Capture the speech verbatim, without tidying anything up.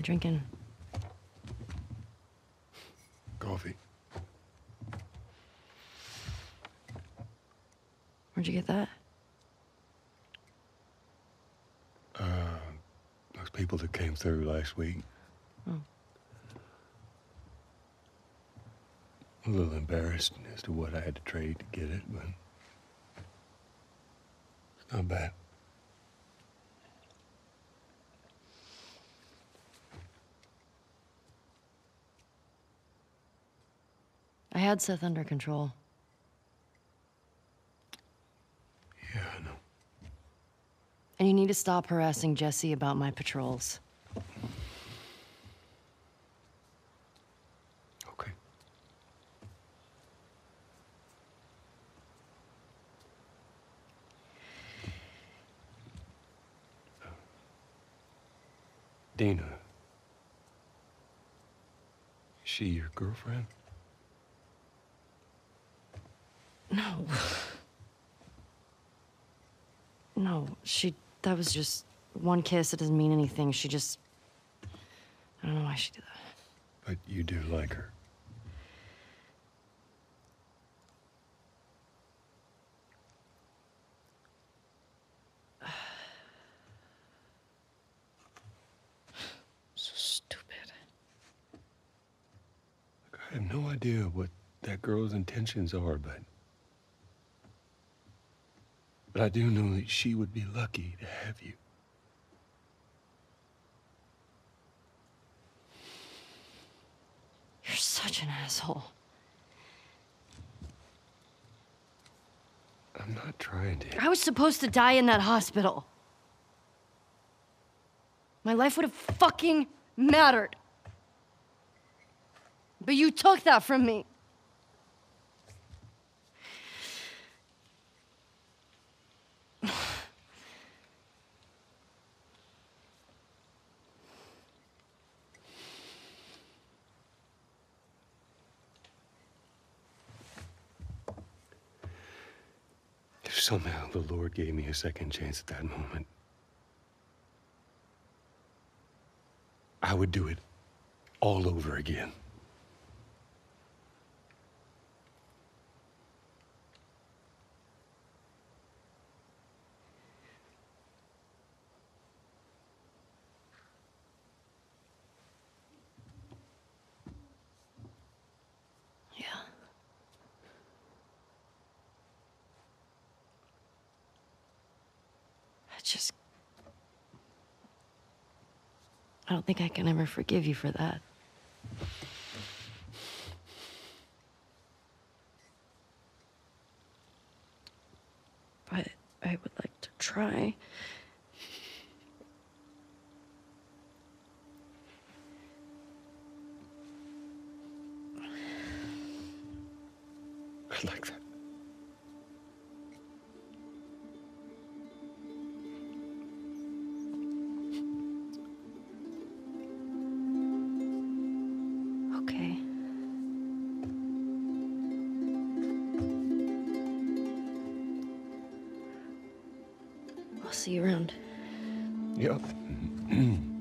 drinking? Coffee. Where'd you get that? Uh, those people that came through last week. Oh. A little embarrassed as to what I had to trade to get it, but it's not bad. I had Seth under control. Yeah, I know. And you need to stop harassing Jesse about my patrols. Okay. Dina. Is she your girlfriend? No. No, she... That was just one kiss. It doesn't mean anything. She just... I don't know why she did that. But you do like her. So stupid. Look, I have no idea what that girl's intentions are, but... But I do know that she would be lucky to have you. You're such an asshole. I'm not trying to... I was supposed to die in that hospital. My life would have fucking mattered. But you took that from me. If somehow the Lord gave me a second chance at that moment, I would do it all over again. Yeah. I just... I don't think I can ever forgive you for that. But I would like to try. I like that. Okay. I'll see you around. Yep.